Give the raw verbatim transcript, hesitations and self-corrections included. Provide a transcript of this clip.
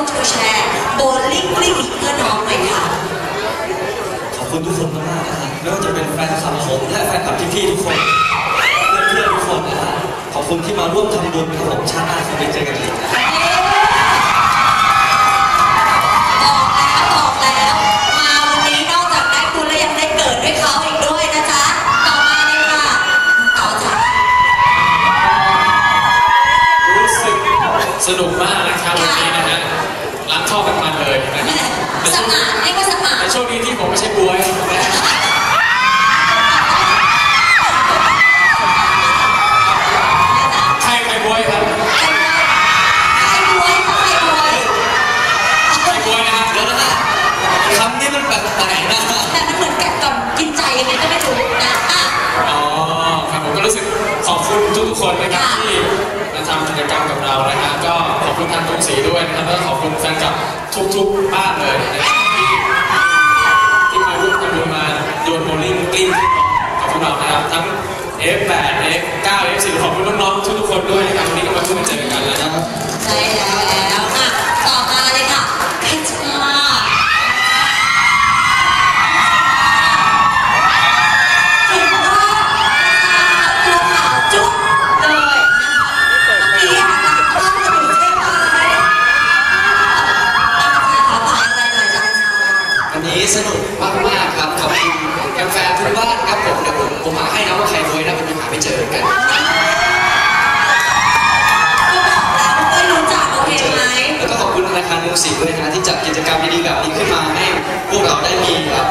ทูแชร์โบลิ่งกลิ้งเพื่อน้องหน่อยค่ะขอบคุณทุกคนมากๆนะฮะไม่ว่าจะเป็นแฟนคลับผมและแฟนคลับพี่ๆทุกคนเพื่อนๆทุกคนนะฮะขอบคุณที่มาร่วมทำบุญกับผมชาติหน้าคงได้เจอกันอีกนะบอกแล้วบอกแล้วมาวันนี้นอกจากได้บุญแล้วยังได้เกิดด้วยเขาอีกด้วยนะจ๊ะต่อมาเลยค่ะต่อจ้ะรู้สึกสนุกมากนะครับวันนี้นะฮะล้างท่อกันมาเลยนะครับสมานให้ก็สมานแต่โชคดีที่ผมไม่ใช่บวยใครใครบวยครับใครบวยใครบวยใครบวยนะครับเดี๋ยวนะฮะคำนี้มันแปลกๆนะแต่มันเหมือนกัดก่อนกินใจยังไงก็ไม่ถูกนะอ่ะอ๋อครับผมก็รู้สึกขอบคุณทุกๆคนนะครับที่มาทำกิจกรรมกับเรานะฮะก็ขอบคุณทางกรุงศรีด้วยนะครับแล้วก็ขอบคุณแฟนคลับทุกๆบ้านเลยนะครับที่ที่มาร่วมกันมาโยนโบลิ่งกลิ้งกับพวกเรานะครับทั้ง เอฟ แปด เอฟ เก้า เอฟ สิบ ขอบคุณน้องๆทุกๆคนด้วยนะครับวันนี้ก็มาร่วมเจอกันแล้วนะครับใช่แล้วอ่ะต่อมาเลยค่ะเพชรมาถือว่าตัวขาวจุ๊บเลยเรียกนะข้าวจะอยู่ใช่ไหมขอฝากอะไรหน่อยจ้ะวันนี้สนุกมากๆครับขอบคุณแฟนๆทุกบ้านครับผมเดี๋ยวผมผมหาให้นะว่าใครรวยนะผมหาไม่เจอกันก็บอกแล้วไม่รู้จักโอเคไหมแล้วก็ขอบคุณธนาคารกรุงศรีด้วยนะที่จัดกิจกรรมดีๆแบบนี้ขึ้นมาให้พวกเราได้มี